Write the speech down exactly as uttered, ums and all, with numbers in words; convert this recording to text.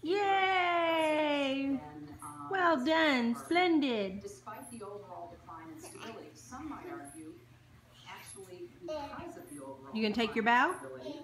Yay! Well done. Splendid. Despite the overall decline in stability, some might argue actually because of the overall You gonna take your bow? stability,